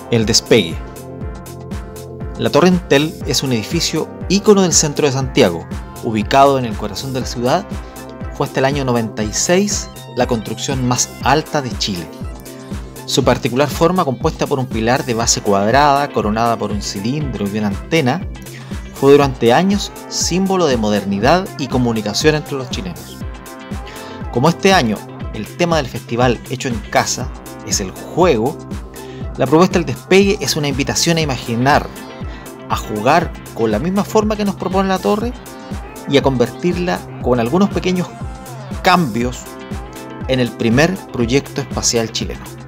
El despegue. La Torre Entel es un edificio ícono del centro de Santiago, ubicado en el corazón de la ciudad. Fue hasta el año 96 la construcción más alta de Chile. Su particular forma, compuesta por un pilar de base cuadrada, coronada por un cilindro y una antena, fue durante años símbolo de modernidad y comunicación entre los chilenos. Como este año el tema del festival Hecho en Casa es el juego, la propuesta del despegue es una invitación a imaginar, a jugar con la misma forma que nos propone la torre y a convertirla con algunos pequeños cambios en el primer proyecto espacial chileno.